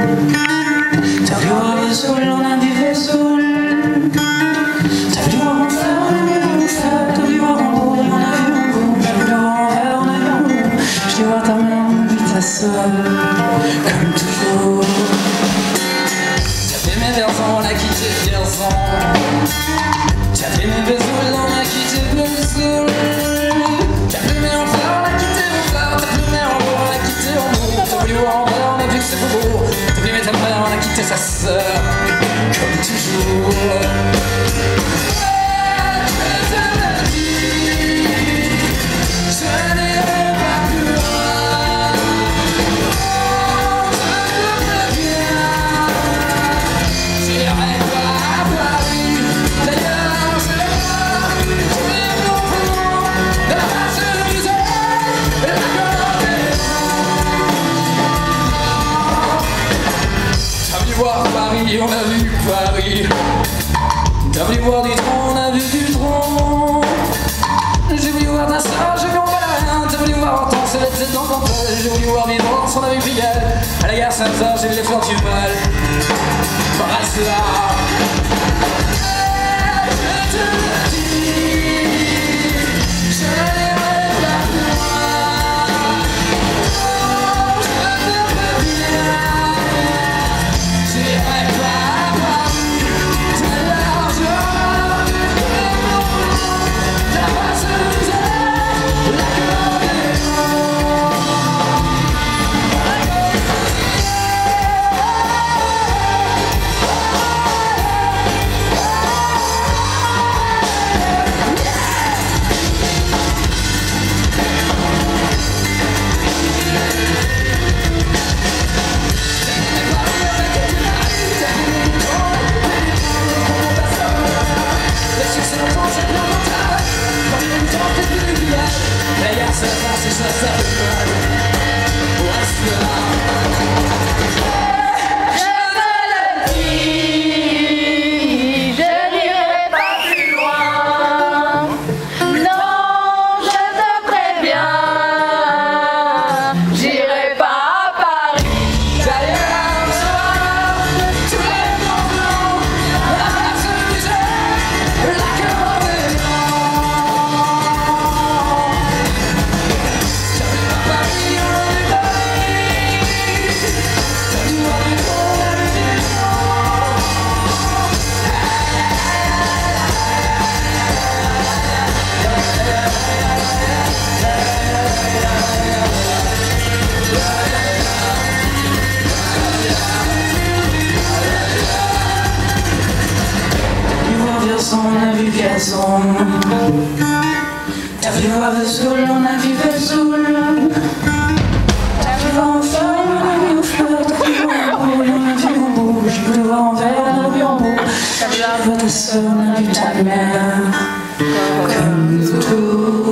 T'as vu voir Vesoul, on a vu Vesoul. T'as vu voir Enfer, on a vu Enfer. T'as vu voir Hambourg, on a vu Hambourg. T'as vu voir Enfer, on a vu Hambourg. J'dis voir ta mère, on a vu ta sœur, comme toujours. T'as fait mes versants, on a quitté Vierzon. T'as fait mes Vesoul, on a quitté Vesoul. T'as fait mes Enfer, on a quitté Enfer. T'as fait mes Hambourg, on a quitté Hambourg. T'as voulu voir Enfer, on a vu que c'est beau. T'as fait mes ta mère, on a quitté sa sœur, comme toujours. Paris, on a vu Paris. T'as voulu voir du tronc, on a vu du tronc. J'ai voulu voir ta soeur, j'ai vu en balade. T'as voulu voir Hortense, elle était dans ton tel. J'ai voulu voir Vivance, on a vu Pigalle. À la gare Saint-Lazare, j'ai vu les fleurs du mal. Brassard. Je te le dis, je n'irai pas plus loin. Je te préviens. On a vu Vierzon. T'as vu voir Vesoul, on a vu Vesoul. T'as vu voir Enfer, on a vu Honfleur. T'as vu voir Hambourg, on a vu Hambourg. J'ai voulu voir Enfer, on a vu Hambourg. T'as vu voir ta sœur, on a vu ta mère, comme tout.